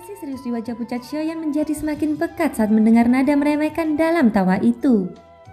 Ekspresi serius di wajah pucat Xiaoyan menjadi semakin pekat saat mendengar nada meremehkan dalam tawa itu.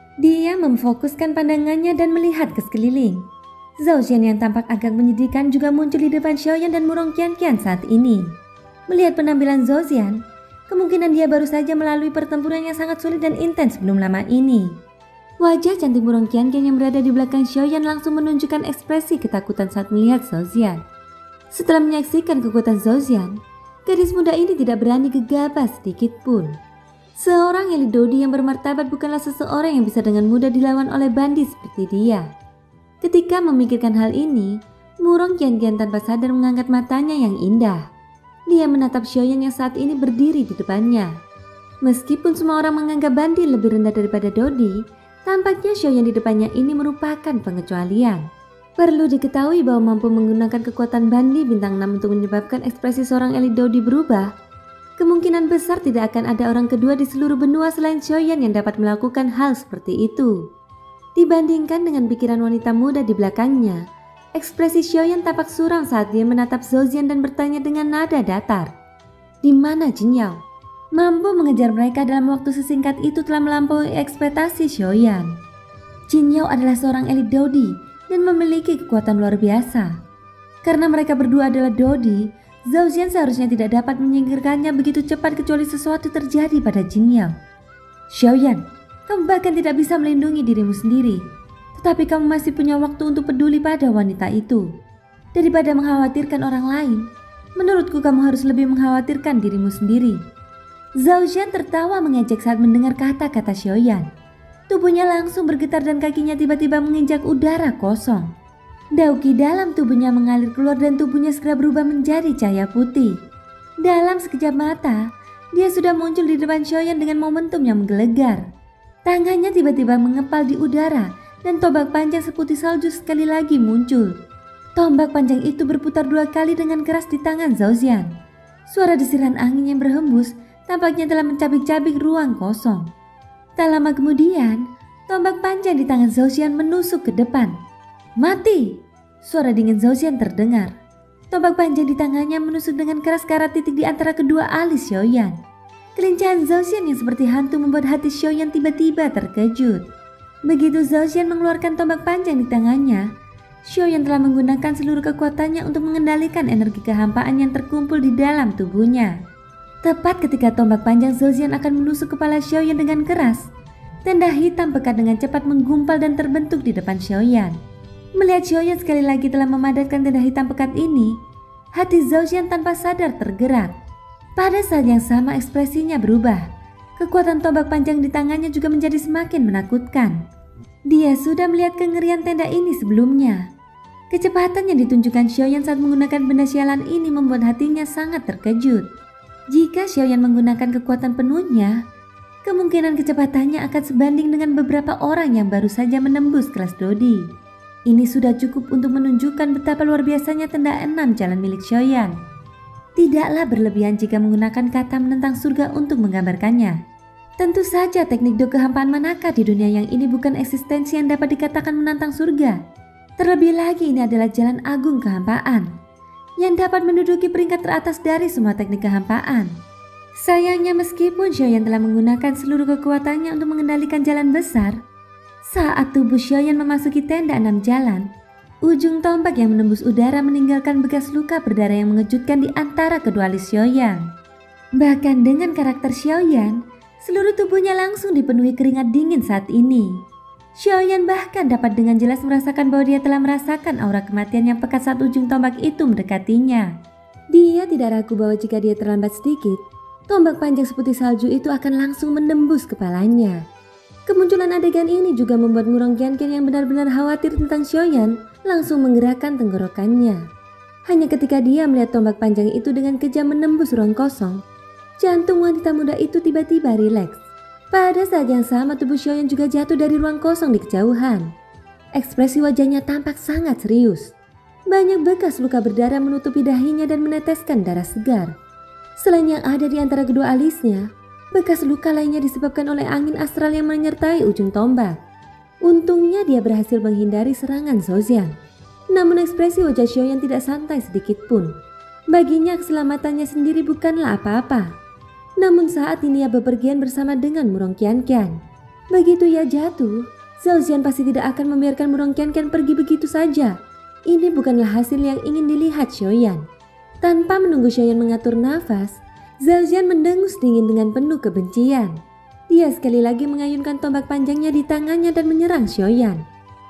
Dia memfokuskan pandangannya dan melihat ke sekeliling. Zhao Xian yang tampak agak menyedihkan juga muncul di depan Xiaoyan dan Murong Qianqian saat ini. Melihat penampilan Zhao Xian, kemungkinan dia baru saja melalui pertempuran yang sangat sulit dan intens belum lama ini. Wajah cantik Murong Qianqian yang berada di belakang Xiaoyan langsung menunjukkan ekspresi ketakutan saat melihat Zhao Xian. Setelah menyaksikan kekuatan Zhao Xian, gadis muda ini tidak berani gegabah sedikit pun. Seorang elit Dodi yang bermartabat bukanlah seseorang yang bisa dengan mudah dilawan oleh bandit seperti dia. Ketika memikirkan hal ini, Murong Qianqian tanpa sadar mengangkat matanya yang indah. Dia menatap Xiaoyan yang saat ini berdiri di depannya. Meskipun semua orang menganggap bandit lebih rendah daripada Dodi, tampaknya Xiaoyan di depannya ini merupakan pengecualian. Perlu diketahui bahwa mampu menggunakan kekuatan Bandi bintang 6 untuk menyebabkan ekspresi seorang elit Dodi berubah. Kemungkinan besar tidak akan ada orang kedua di seluruh benua selain Xiaoyan yang dapat melakukan hal seperti itu. Dibandingkan dengan pikiran wanita muda di belakangnya, ekspresi Xiaoyan tampak suram saat dia menatap Zhao Xian dan bertanya dengan nada datar. Di mana Jin Yao? Mampu mengejar mereka dalam waktu sesingkat itu telah melampaui ekspektasi Xiaoyan. Jin Yao adalah seorang elit Dodi dan memiliki kekuatan luar biasa. Karena mereka berdua adalah Dodi, Zhao Xian seharusnya tidak dapat menyingkirkannya begitu cepat kecuali sesuatu terjadi pada Jin Yao. Xiaoyan, kamu bahkan tidak bisa melindungi dirimu sendiri, tetapi kamu masih punya waktu untuk peduli pada wanita itu. Daripada mengkhawatirkan orang lain, menurutku kamu harus lebih mengkhawatirkan dirimu sendiri. Zhao Xian tertawa mengejek saat mendengar kata-kata Xiaoyan. Tubuhnya langsung bergetar dan kakinya tiba-tiba menginjak udara kosong. Dauki dalam tubuhnya mengalir keluar dan tubuhnya segera berubah menjadi cahaya putih. Dalam sekejap mata, dia sudah muncul di depan Xiaoyan dengan momentum yang menggelegar. Tangannya tiba-tiba mengepal di udara dan tombak panjang seputih salju sekali lagi muncul. Tombak panjang itu berputar 2 kali dengan keras di tangan Zhao Xian. Suara desiran angin yang berhembus tampaknya telah mencabik-cabik ruang kosong. Tak lama kemudian, tombak panjang di tangan Zhao Xian menusuk ke depan. Mati! Suara dingin Zhao Xian terdengar. Tombak panjang di tangannya menusuk dengan keras ke arah titik di antara kedua alis Xiaoyan. Kelincahan Zhao Xian yang seperti hantu membuat hati Xiaoyan tiba-tiba terkejut. Begitu Zhao Xian mengeluarkan tombak panjang di tangannya, Xiaoyan telah menggunakan seluruh kekuatannya untuk mengendalikan energi kehampaan yang terkumpul di dalam tubuhnya. Tepat ketika tombak panjang Zhao Xian akan menusuk kepala Xiaoyan dengan keras, tenda hitam pekat dengan cepat menggumpal dan terbentuk di depan Xiaoyan. Melihat Xiaoyan sekali lagi telah memadatkan tenda hitam pekat ini, hati Zhao Xian tanpa sadar tergerak. Pada saat yang sama ekspresinya berubah. Kekuatan tombak panjang di tangannya juga menjadi semakin menakutkan. Dia sudah melihat kengerian tenda ini sebelumnya. Kecepatan yang ditunjukkan Xiaoyan saat menggunakan benda sialan ini membuat hatinya sangat terkejut. Jika Xiaoyan menggunakan kekuatan penuhnya, kemungkinan kecepatannya akan sebanding dengan beberapa orang yang baru saja menembus kelas Dodi. Ini sudah cukup untuk menunjukkan betapa luar biasanya tenda 6 jalan milik Xiaoyan. Tidaklah berlebihan jika menggunakan kata menentang surga untuk menggambarkannya. Tentu saja teknik do kehampaan manakah di dunia yang ini bukan eksistensi yang dapat dikatakan menantang surga. Terlebih lagi ini adalah jalan agung kehampaan yang dapat menduduki peringkat teratas dari semua teknik kehampaan. Sayangnya meskipun Xiaoyan telah menggunakan seluruh kekuatannya untuk mengendalikan jalan besar, saat tubuh Xiaoyan memasuki tenda 6 jalan, ujung tombak yang menembus udara meninggalkan bekas luka berdarah yang mengejutkan di antara kedua alis Xiaoyan. Bahkan dengan karakter Xiaoyan, seluruh tubuhnya langsung dipenuhi keringat dingin saat ini. Xiaoyan bahkan dapat dengan jelas merasakan bahwa dia telah merasakan aura kematian yang pekat saat ujung tombak itu mendekatinya. Dia tidak ragu bahwa jika dia terlambat sedikit, tombak panjang seputih salju itu akan langsung menembus kepalanya. Kemunculan adegan ini juga membuat Murong Qianqian yang benar-benar khawatir tentang Xiaoyan langsung menggerakkan tenggorokannya. Hanya ketika dia melihat tombak panjang itu dengan kejam menembus ruang kosong, jantung wanita muda itu tiba-tiba rileks. Pada saat yang sama tubuh Xiaoyan juga jatuh dari ruang kosong di kejauhan. Ekspresi wajahnya tampak sangat serius. Banyak bekas luka berdarah menutupi dahinya dan meneteskan darah segar. Selain yang ada di antara kedua alisnya, bekas luka lainnya disebabkan oleh angin astral yang menyertai ujung tombak. Untungnya dia berhasil menghindari serangan Zhao Xian. Namun ekspresi wajah Xiaoyan tidak santai sedikit pun. Baginya keselamatannya sendiri bukanlah apa-apa. Namun saat ini ia bepergian bersama dengan Murong Qianqian. Begitu ia jatuh, Zhao Xian pasti tidak akan membiarkan Murong Qianqian pergi begitu saja. Ini bukanlah hasil yang ingin dilihat Xiaoyan. Tanpa menunggu Xiaoyan mengatur nafas, Zhao Xian mendengus dingin dengan penuh kebencian. Dia sekali lagi mengayunkan tombak panjangnya di tangannya dan menyerang Xiaoyan.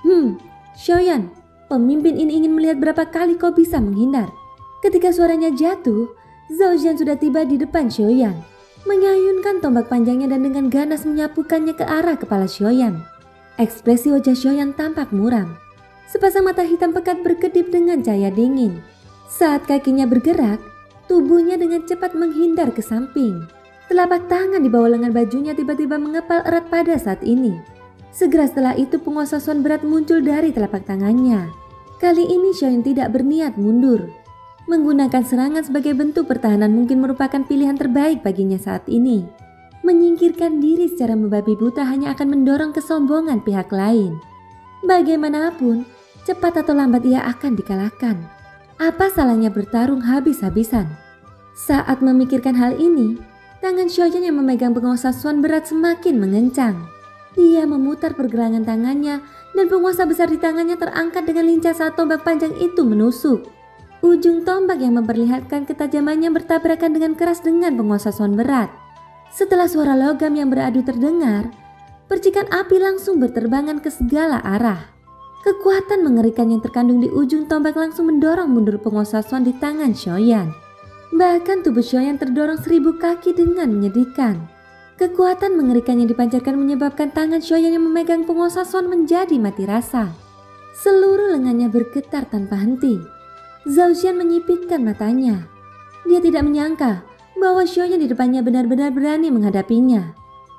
Xiaoyan, pemimpin ini ingin melihat berapa kali kau bisa menghindar. Ketika suaranya jatuh, Zhao Xian sudah tiba di depan Xiaoyan, mengayunkan tombak panjangnya dan dengan ganas menyapukannya ke arah kepala Xiaoyan. Ekspresi wajah Xiaoyan tampak muram. Sepasang mata hitam pekat berkedip dengan cahaya dingin. Saat kakinya bergerak, tubuhnya dengan cepat menghindar ke samping. Telapak tangan di bawah lengan bajunya tiba-tiba mengepal erat pada saat ini. Segera setelah itu penguasa Suan berat muncul dari telapak tangannya. Kali ini Xiaoyan tidak berniat mundur. Menggunakan serangan sebagai bentuk pertahanan mungkin merupakan pilihan terbaik baginya saat ini. Menyingkirkan diri secara membabi buta hanya akan mendorong kesombongan pihak lain. Bagaimanapun, cepat atau lambat ia akan dikalahkan. Apa salahnya bertarung habis-habisan? Saat memikirkan hal ini, tangan Xiaoyan yang memegang penguasa Suan berat semakin mengencang. Dia memutar pergelangan tangannya dan penguasa besar di tangannya terangkat dengan lincah saat tombak panjang itu menusuk. Ujung tombak yang memperlihatkan ketajamannya bertabrakan dengan keras dengan penguasa Suan berat. Setelah suara logam yang beradu terdengar, percikan api langsung berterbangan ke segala arah. Kekuatan mengerikan yang terkandung di ujung tombak langsung mendorong mundur penguasa Suan di tangan Xiaoyan. Bahkan tubuh Xiaoyan terdorong 1000 kaki dengan menyedihkan. Kekuatan mengerikan yang dipancarkan menyebabkan tangan Xiaoyan yang memegang penguasa Suan menjadi mati rasa. Seluruh lengannya bergetar tanpa henti. Zhao Xian menyipitkan matanya. Dia tidak menyangka bahwa Xiaoyan di depannya benar-benar berani menghadapinya.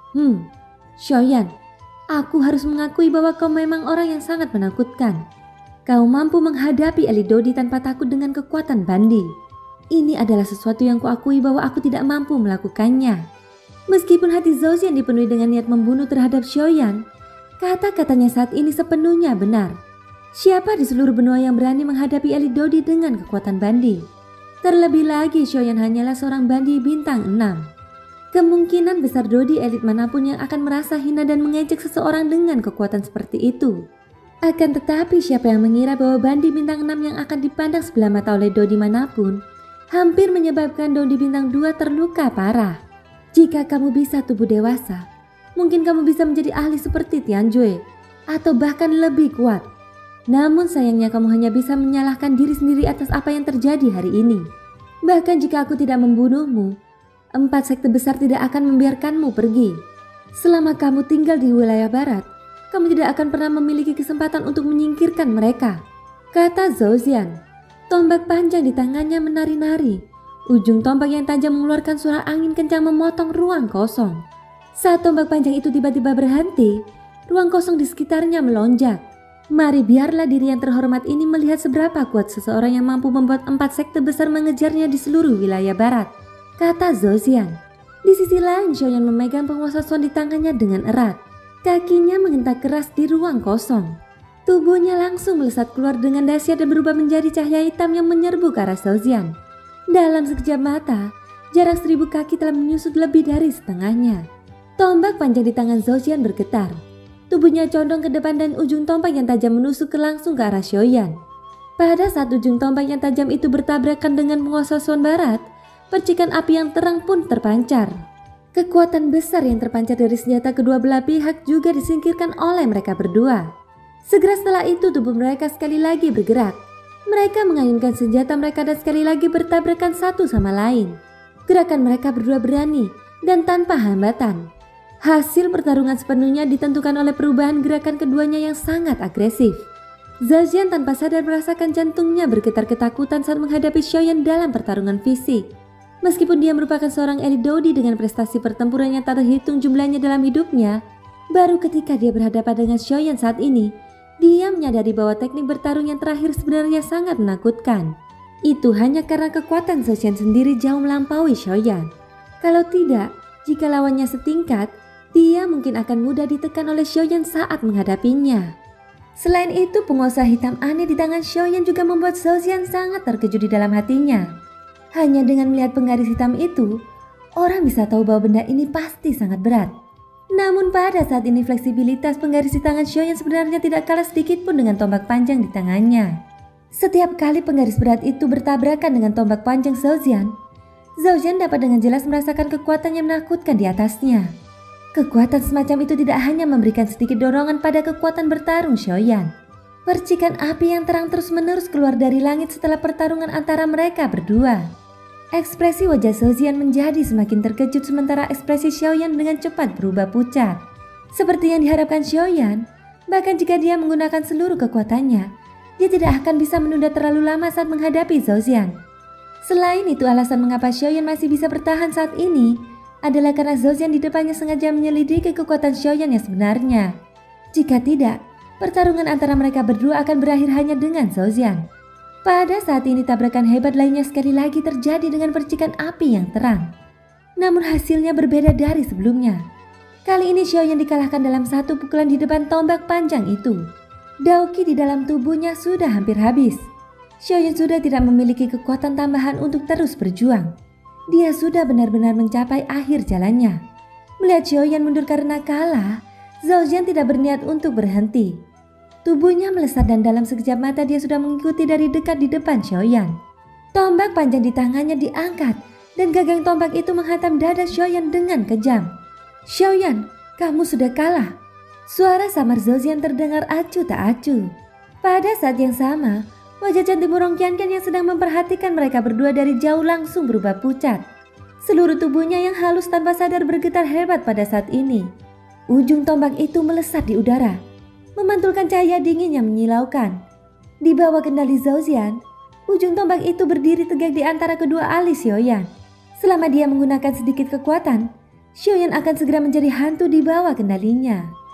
Xiaoyan, aku harus mengakui bahwa kau memang orang yang sangat menakutkan. Kau mampu menghadapi elit Dodi tanpa takut dengan kekuatan Bandi. Ini adalah sesuatu yang kuakui bahwa aku tidak mampu melakukannya. Meskipun hati Zhao Xian dipenuhi dengan niat membunuh terhadap Xiaoyan, kata-katanya saat ini sepenuhnya benar. Siapa di seluruh benua yang berani menghadapi elit Dodi dengan kekuatan Bandi? Terlebih lagi Xiaoyan hanyalah seorang Bandi bintang 6. Kemungkinan besar Dodi elit manapun yang akan merasa hina dan mengejek seseorang dengan kekuatan seperti itu. Akan tetapi siapa yang mengira bahwa Bandi bintang 6 yang akan dipandang sebelah mata oleh Dodi manapun hampir menyebabkan Dodi bintang 2 terluka parah. Jika kamu bisa tubuh dewasa, mungkin kamu bisa menjadi ahli seperti Tianjue atau bahkan lebih kuat. Namun sayangnya kamu hanya bisa menyalahkan diri sendiri atas apa yang terjadi hari ini. Bahkan jika aku tidak membunuhmu, 4 sekte besar tidak akan membiarkanmu pergi. Selama kamu tinggal di wilayah barat, kamu tidak akan pernah memiliki kesempatan untuk menyingkirkan mereka, kata Zhao Xian. Tombak panjang di tangannya menari-nari. Ujung tombak yang tajam mengeluarkan suara angin kencang memotong ruang kosong. Saat tombak panjang itu tiba-tiba berhenti, ruang kosong di sekitarnya melonjak. Mari biarlah diri yang terhormat ini melihat seberapa kuat seseorang yang mampu membuat 4 sekte besar mengejarnya di seluruh wilayah barat, kata Zhao Xian. Di sisi lain, Xiaoyan memegang penguasa Suan di tangannya dengan erat. Kakinya menghentak keras di ruang kosong. Tubuhnya langsung melesat keluar dengan dahsyat dan berubah menjadi cahaya hitam yang menyerbu ke arah Zhao Xian. Dalam sekejap mata, jarak 1000 kaki telah menyusut lebih dari setengahnya. Tombak panjang di tangan Zhao Xian bergetar. Tubuhnya condong ke depan dan ujung tombak yang tajam menusuk langsung ke arah Xiaoyan. Pada saat ujung tombak yang tajam itu bertabrakan dengan penguasa Suan barat, percikan api yang terang pun terpancar. Kekuatan besar yang terpancar dari senjata kedua belah pihak juga disingkirkan oleh mereka berdua. Segera setelah itu tubuh mereka sekali lagi bergerak. Mereka mengayunkan senjata mereka dan sekali lagi bertabrakan satu sama lain. Gerakan mereka berdua berani dan tanpa hambatan. Hasil pertarungan sepenuhnya ditentukan oleh perubahan gerakan keduanya yang sangat agresif. Zhao Xian tanpa sadar merasakan jantungnya bergetar ketakutan saat menghadapi Xiaoyan dalam pertarungan fisik. Meskipun dia merupakan seorang elit Dodi dengan prestasi pertempuran yang tak terhitung jumlahnya dalam hidupnya, baru ketika dia berhadapan dengan Xiaoyan saat ini, dia menyadari bahwa teknik bertarung yang terakhir sebenarnya sangat menakutkan. Itu hanya karena kekuatan Zhao Xian sendiri jauh melampaui Xiaoyan. Kalau tidak, jika lawannya setingkat, dia mungkin akan mudah ditekan oleh Xiaoyan saat menghadapinya. Selain itu, penguasa hitam aneh di tangan Xiaoyan juga membuat Zhao Xian sangat terkejut di dalam hatinya. Hanya dengan melihat penggaris hitam itu, orang bisa tahu bahwa benda ini pasti sangat berat. Namun pada saat ini fleksibilitas penggaris di tangan Xiaoyan sebenarnya tidak kalah sedikit pun dengan tombak panjang di tangannya. Setiap kali penggaris berat itu bertabrakan dengan tombak panjang Zhao Zian dapat dengan jelas merasakan kekuatan yang menakutkan di atasnya. Kekuatan semacam itu tidak hanya memberikan sedikit dorongan pada kekuatan bertarung Xiaoyan. Percikan api yang terang terus-menerus keluar dari langit setelah pertarungan antara mereka berdua. Ekspresi wajah Zhao Zian menjadi semakin terkejut sementara ekspresi Xiaoyan dengan cepat berubah pucat. Seperti yang diharapkan Xiaoyan, bahkan jika dia menggunakan seluruh kekuatannya, dia tidak akan bisa menunda terlalu lama saat menghadapi Zhao Zian. Selain itu, alasan mengapa Xiaoyan masih bisa bertahan saat ini adalah karena Zhao Zian di depannya sengaja menyelidiki kekuatan Xiaoyan yang sebenarnya. Jika tidak, pertarungan antara mereka berdua akan berakhir hanya dengan Zhao Zian. Pada saat ini tabrakan hebat lainnya sekali lagi terjadi dengan percikan api yang terang. Namun hasilnya berbeda dari sebelumnya. Kali ini Xiaoyan dikalahkan dalam satu pukulan di depan tombak panjang itu. Daoqi di dalam tubuhnya sudah hampir habis. Xiaoyan sudah tidak memiliki kekuatan tambahan untuk terus berjuang. Dia sudah benar-benar mencapai akhir jalannya. Melihat Xiaoyan mundur karena kalah, Zhao Zian tidak berniat untuk berhenti. Tubuhnya melesat dan dalam sekejap mata dia sudah mengikuti dari dekat di depan Xiaoyan. Tombak panjang di tangannya diangkat dan gagang tombak itu menghantam dada Xiaoyan dengan kejam. "Xiaoyan, kamu sudah kalah." Suara samar Zhao Zian terdengar acuh tak acuh. Pada saat yang sama, wajah cantik Murong Qianqian yang sedang memperhatikan mereka berdua dari jauh langsung berubah pucat. Seluruh tubuhnya yang halus tanpa sadar bergetar hebat pada saat ini. Ujung tombak itu melesat di udara, memantulkan cahaya dingin yang menyilaukan. Di bawah kendali Zhao Zian, ujung tombak itu berdiri tegak di antara kedua alis Xiaoyan. Selama dia menggunakan sedikit kekuatan, Xiaoyan akan segera menjadi hantu di bawah kendalinya.